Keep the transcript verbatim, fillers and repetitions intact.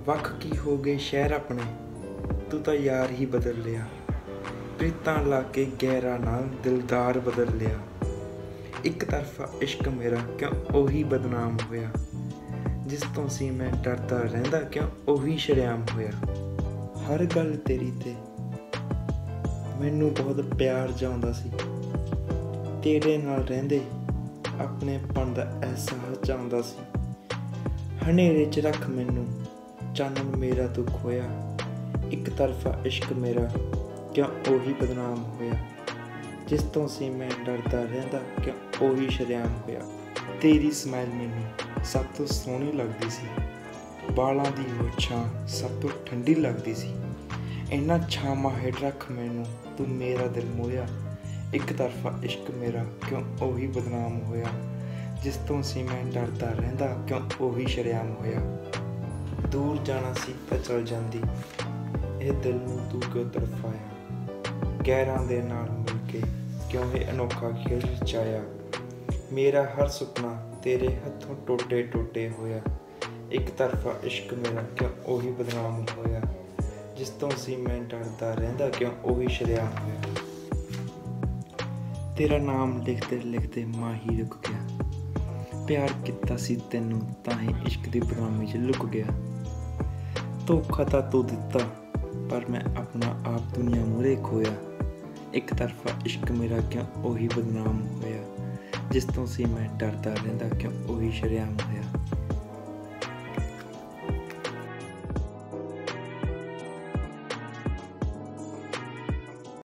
ਵੱਖ ਕੀ ਹੋ ਗਏ ਸ਼ਹਿਰ ਆਪਣੇ, ਤੂੰ ਤਾਂ ਯਾਰ ਹੀ ਬਦਲ ਲਿਆ। ਪ੍ਰੀਤਾਂ ਲਾ ਕੇ ਗਹਿਰਾ ਨਾਲ ਦਿਲਦਾਰ ਬਦਲ ਲਿਆ। ਇੱਕ ਤਰਫਾ ਇਸ਼ਕ ਮੇਰਾ ਕਿਉਂ ਉਹੀ ਬਦਨਾਮ ਹੋਇਆ, ਜਿਸ ਤੋਂ ਸੀ ਮੈਂ ਡਰਦਾ ਰਹਿੰਦਾ ਕਿਉਂ ਉਹੀ ਸ਼ਰੇਆਮ ਹੋਇਆ। ਹਰ ਗੱਲ ਤੇਰੀ ਤੇ ਮੈਨੂੰ ਬਹੁਤ ਪਿਆਰ ਜਾਉਂਦਾ ਸੀ, ਤੇਰੇ ਨਾਲ ਰਹਿੰਦੇ ਆਪਣੇਪਣ ਦਾ ਅਹਿਸਾਸ ਚਾਹੁੰਦਾ ਸੀ। ਹਨੇਰੇ 'ਚ ਰੱਖ ਮੈਨੂੰ ਚਾਨਣ ਮੇਰਾ ਤੂੰ ਖੋਇਆ, ਇੱਕ ਤਰਫਾ ਇਸ਼ਕ ਮੇਰਾ ਕਿਉਂ ਉਹੀ ਬਦਨਾਮ ਹੋਇਆ, ਜਿਸ ਤੋਂ ਸੀ ਮੈਂ ਡਰਦਾ ਰਹਿੰਦਾ ਕਿਉਂ ਉਹੀ ਸ਼ਰੇਆਮ ਹੋਇਆ। ਤੇਰੀ ਸਮਾਈਲ ਮੈਨੂੰ ਸਭ ਤੋਂ ਸੋਹਣੀ ਲੱਗਦੀ ਸੀ, ਬਾਲਾਂ ਦੀ ਉਹ ਛਾਂ ਸਭ ਤੋਂ ਠੰਡੀ ਲੱਗਦੀ ਸੀ। ਇਹਨਾਂ ਛਾਵਾਂ ਹੇਠ ਰੱਖ ਮੈਨੂੰ ਤੂੰ ਮੇਰਾ ਦਿਲ ਮੋਹਿਆ, ਇੱਕ ਤਰਫਾ ਇਸ਼ਕ ਮੇਰਾ ਕਿਉਂ ਉਹੀ ਬਦਨਾਮ ਹੋਇਆ, ਜਿਸ ਤੋਂ ਸੀ ਮੈਂ ਡਰਦਾ ਰਹਿੰਦਾ ਕਿਉਂ ਉਹੀ ਸ਼ਰੇਆਮ ਹੋਇਆ। ਦੂਰ ਜਾਣਾ ਸੀ ਤਾਂ ਚਲ ਜਾਂਦੀ, ਇਹ ਦਿਲ ਨੂੰ ਤੂੰ ਕਿਉਂ ਤੜਫਾਇਆ, ਗੈਰਾਂ ਦੇ ਨਾਲ ਮਿਲ ਕੇ ਕਿਉਂ ਇਹ ਅਨੋਖਾ ਖੇਡ ਰਚਾਇਆ। ਮੇਰਾ ਹਰ ਸੁਪਨਾ ਤੇਰੇ ਹੱਥੋਂ ਟੋਟੇ ਟੋਟੇ ਹੋਇਆ, ਇੱਕ ਤਰਫਾ ਇਸ਼ਕ ਮੇਰਾ ਕਿਉਂ ਉਹੀ ਬਦਨਾਮ ਹੋਇਆ, ਜਿਸ ਤੋਂ ਸੀ ਮੈਂ ਡਰਦਾ ਰਹਿੰਦਾ ਕਿਉਂ ਉਹੀ ਸ਼ਰੇਆਮ ਹੋਇਆ। ਤੇਰਾ ਨਾਮ ਲਿਖਦੇ ਲਿਖਦੇ ਮਾਂ ਹੀ ਰੁਕ ਗਿਆ, ਪਿਆਰ ਕੀਤਾ ਸੀ ਤੈਨੂੰ ਤਾਂ ਹੀ ਇਸ਼ਕ ਦੀ ਬਦਨਾਮੀ 'ਚ ਲੁਕ ਗਿਆ। ਧੋਖਾ ਤਾਂ ਤੂੰ ਦਿੱਤਾ ਪਰ ਮੈਂ ਆਪਣਾ ਆਪ ਦੁਨੀਆ ਮੂਹਰੇ ਖੋਇਆ, ਇੱਕ ਤਰਫਾ ਇਸ਼ਕ ਮੇਰਾ ਕਿਉਂ ਉਹੀ ਬਦਨਾਮ ਹੋਇਆ, ਜਿਸ ਤੋਂ ਸੀ ਮੈਂ ਡਰਦਾ ਰਹਿੰਦਾ ਕਿਉਂ ਉਹੀ ਸ਼ਰੇਆਮ ਹੋਇਆ।